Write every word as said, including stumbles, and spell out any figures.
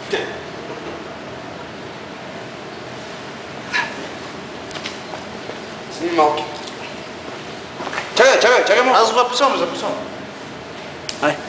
Чакай, чакай, чакай малко. Аз записвам, записвам. Ай.